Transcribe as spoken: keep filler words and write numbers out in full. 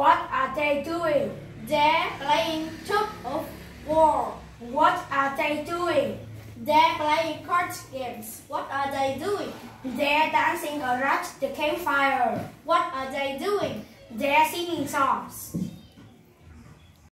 What are they doing? They're playing tug of war. What are they doing? They're playing card games. What are they doing? They're dancing around the campfire. What are they doing? They're singing songs.